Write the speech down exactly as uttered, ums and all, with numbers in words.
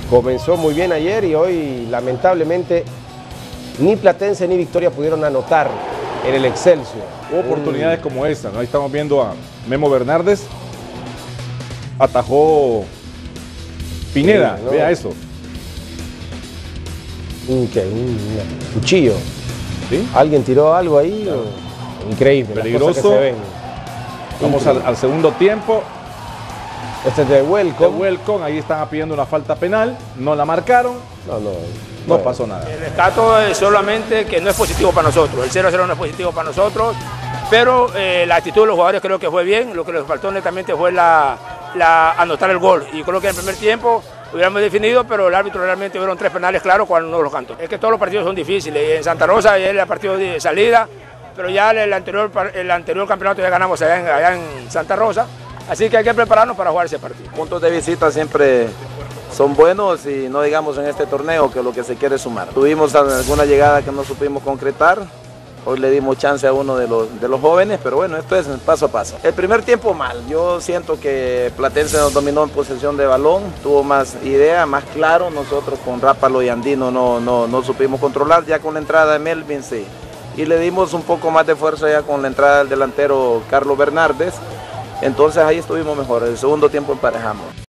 comenzó muy bien ayer y hoy lamentablemente ni Platense ni Victoria pudieron anotar en el Excelsior. Hubo oportunidades mm. como esta, ¿no? Ahí estamos viendo a Memo Bernardes, atajó Pineda, sí, ¿no? Vea eso. Un, ¿qué? un cuchillo. ¿Sí? ¿Alguien tiró algo ahí? Claro. O... Increíble. Peligroso. Se ven. Vamos al, al segundo tiempo. Este es de Welcome. De Welcome, ahí están pidiendo una falta penal, no la marcaron. No, no. No pasó nada. El rescato es solamente que no es positivo para nosotros. El cero a cero no es positivo para nosotros, pero eh, la actitud de los jugadores creo que fue bien. Lo que les faltó netamente fue la, la anotar el gol. Y creo que en el primer tiempo hubiéramos definido, pero el árbitro realmente hubieron tres penales claros cuando no los cantó. Es que todos los partidos son difíciles. Y en Santa Rosa ya era el partido de salida, pero ya el anterior, el anterior campeonato ya ganamos allá en, allá en Santa Rosa. Así que hay que prepararnos para jugar ese partido. Puntos de visita siempre son buenos y no digamos en este torneo que lo que se quiere es sumar. Tuvimos alguna llegada que no supimos concretar, hoy le dimos chance a uno de los, de los jóvenes, pero bueno, esto es paso a paso. El primer tiempo mal, yo siento que Platense nos dominó en posesión de balón, tuvo más idea, más claro, nosotros con Rápalo y Andino no, no, no supimos controlar, ya con la entrada de Melvin sí, y le dimos un poco más de fuerza ya con la entrada del delantero Carlos Bernardes, entonces ahí estuvimos mejor, el segundo tiempo emparejamos.